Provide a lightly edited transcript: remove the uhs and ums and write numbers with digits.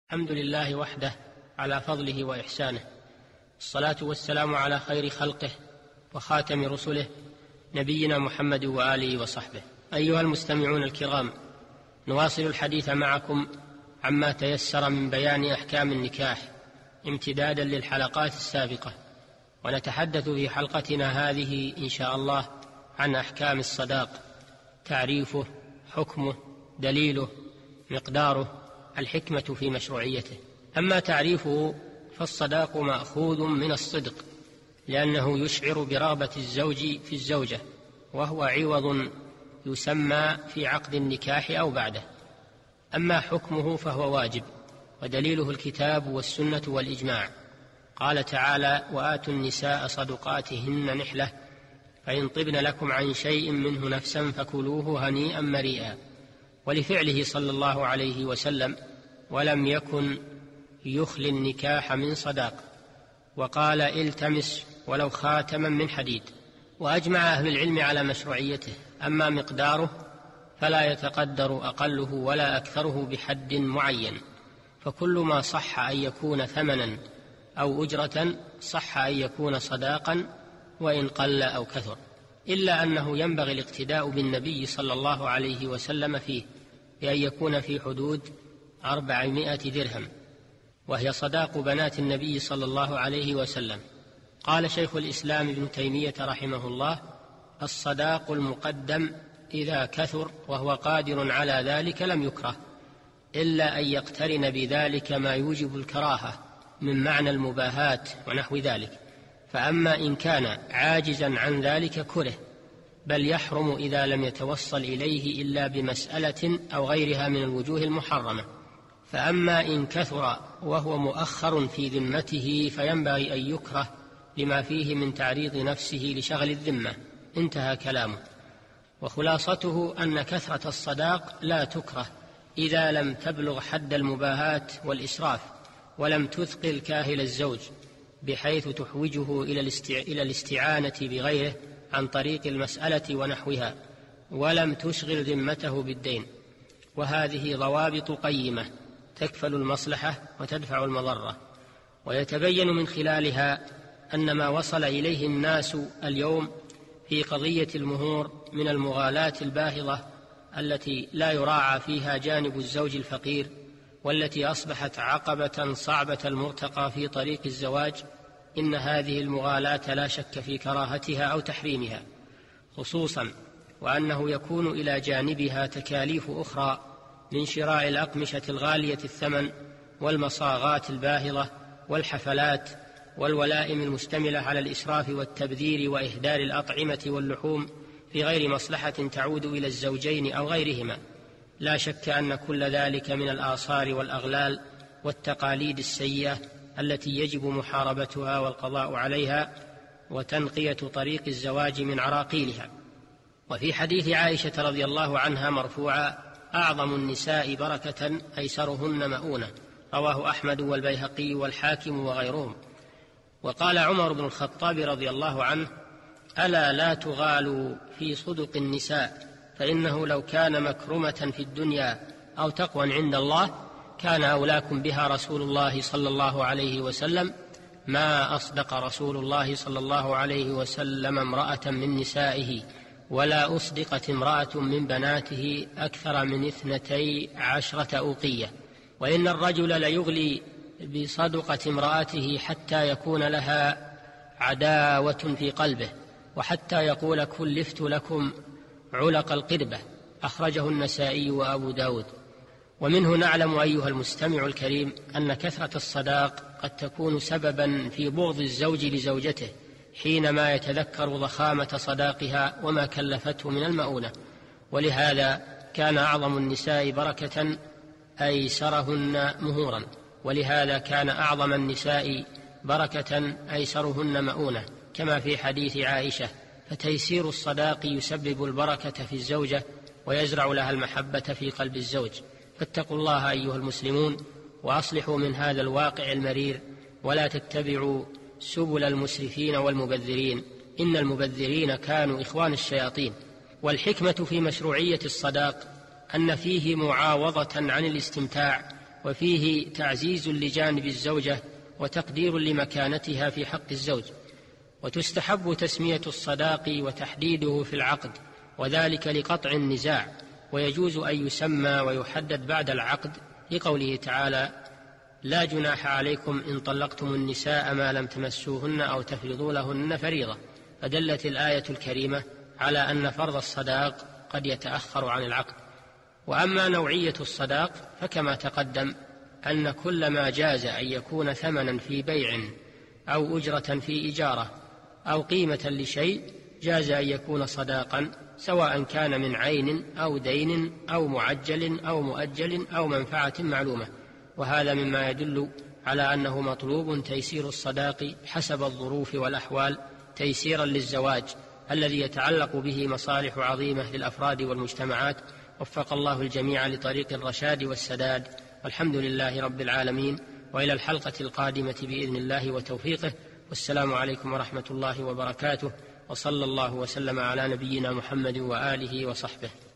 الحمد لله وحده على فضله وإحسانه، الصلاة والسلام على خير خلقه وخاتم رسله نبينا محمد وآله وصحبه. أيها المستمعون الكرام، نواصل الحديث معكم عما تيسر من بيان أحكام النكاح امتدادا للحلقات السابقة، ونتحدث في حلقتنا هذه إن شاء الله عن أحكام الصداق: تعريفه، حكمه، دليله، مقداره، الحكمة في مشروعيته. أما تعريفه فالصداق مأخوذ من الصدق، لأنه يشعر برغبة الزوج في الزوجة، وهو عوض يسمى في عقد النكاح أو بعده. أما حكمه فهو واجب، ودليله الكتاب والسنة والإجماع. قال تعالى: وآتوا النساء صدقاتهن نحلة فإن طبن لكم عن شيء منه نفسا فكلوه هنيئا مريئا، ولفعله صلى الله عليه وسلم: ولم يكن يخلي النكاح من صداق. وقال: التمس ولو خاتما من حديد. وأجمع أهل العلم على مشروعيته. أما مقداره فلا يتقدر أقله ولا أكثره بحد معين، فكل ما صح أن يكون ثمنا أو أجرة صح أن يكون صداقا وإن قل أو كثر، إلا أنه ينبغي الاقتداء بالنبي صلى الله عليه وسلم فيه، بأن يكون في حدود 400 درهم، وهي صداق بنات النبي صلى الله عليه وسلم. قال شيخ الإسلام ابن تيمية رحمه الله: الصداق المقدم إذا كثر وهو قادر على ذلك لم يكره، إلا أن يقترن بذلك ما يوجب الكراهة من معنى المباهاة ونحو ذلك. فأما إن كان عاجزا عن ذلك كره، بل يحرم إذا لم يتوصل إليه إلا بمسألة أو غيرها من الوجوه المحرمة. فأما إن كثر وهو مؤخر في ذمته فينبغي أن يكره لما فيه من تعريض نفسه لشغل الذمة. انتهى كلامه. وخلاصته أن كثرة الصداق لا تكره إذا لم تبلغ حد المباهاة والإسراف، ولم تثقل كاهل الزوج بحيث تحوجه إلى الاستعانة بغيره عن طريق المسألة ونحوها، ولم تشغل ذمته بالدين. وهذه ضوابط قيمة تكفل المصلحة وتدفع المضرة. ويتبين من خلالها أن ما وصل إليه الناس اليوم في قضية المهور من المغالاة الباهظة التي لا يراعى فيها جانب الزوج الفقير، والتي أصبحت عقبة صعبة المرتقى في طريق الزواج، إن هذه المغالاة لا شك في كراهتها أو تحريمها، خصوصا وأنه يكون إلى جانبها تكاليف أخرى من شراء الأقمشة الغالية الثمن والمصاغات الباهظة والحفلات والولائم المشتملة على الإسراف والتبذير وإهدار الأطعمة واللحوم في غير مصلحة تعود إلى الزوجين أو غيرهما. لا شك أن كل ذلك من الآثار والأغلال والتقاليد السيئة التي يجب محاربتها والقضاء عليها وتنقية طريق الزواج من عراقيلها. وفي حديث عائشة رضي الله عنها مرفوعا: أعظم النساء بركة أيسرهن مؤونة، رواه أحمد والبيهقي والحاكم وغيرهم. وقال عمر بن الخطاب رضي الله عنه: ألا لا تغالوا في صدق النساء، فإنه لو كان مكرمة في الدنيا أو تقوى عند الله كان أولاكم بها رسول الله صلى الله عليه وسلم، ما أصدق رسول الله صلى الله عليه وسلم امرأة من نسائه، ولا أصدقت امرأة من بناته أكثر من 12 أوقية. وإن الرجل ليغلي بصدقة امرأته حتى يكون لها عداوة في قلبه، وحتى يقول: كلفت لكم علق القربة. أخرجه النسائي وأبو داود. ومنه نعلم أيها المستمع الكريم أن كثرة الصداق قد تكون سببا في بغض الزوج لزوجته حينما يتذكر ضخامة صداقها وما كلفته من المؤونة. ولهذا كان أعظم النساء بركة أيسرهن مهورا، ولهذا كان أعظم النساء بركة أيسرهن مؤونة، كما في حديث عائشة: فتيسير الصداق يسبب البركة في الزوجة ويزرع لها المحبة في قلب الزوج. فاتقوا الله أيها المسلمون، وأصلحوا من هذا الواقع المرير، ولا تتبعوا سبل المسرفين والمبذرين، إن المبذرين كانوا إخوان الشياطين. والحكمة في مشروعية الصداق أن فيه معاوضة عن الاستمتاع وفيه تعزيز لجانب الزوجة وتقدير لمكانتها في حق الزوج. وتستحب تسمية الصداق وتحديده في العقد، وذلك لقطع النزاع، ويجوز أن يسمى ويحدد بعد العقد لقوله تعالى: لا جناح عليكم إن طلقتم النساء ما لم تمسوهن أو تفرضوا لهن فريضة. فدلت الآية الكريمة على أن فرض الصداق قد يتأخر عن العقد. وأما نوعية الصداق فكما تقدم أن كل ما جاز أن يكون ثمنا في بيع أو أجرة في إجارة أو قيمة لشيء جاز أن يكون صداقا، سواء كان من عين أو دين أو معجل أو مؤجل أو منفعة معلومة. وهذا مما يدل على أنه مطلوب تيسير الصداق حسب الظروف والأحوال تيسيرا للزواج الذي يتعلق به مصالح عظيمة للأفراد والمجتمعات. وفق الله الجميع لطريق الرشاد والسداد، والحمد لله رب العالمين، وإلى الحلقة القادمة بإذن الله وتوفيقه، والسلام عليكم ورحمة الله وبركاته، وصلى الله وسلم على نبينا محمد وآله وصحبه.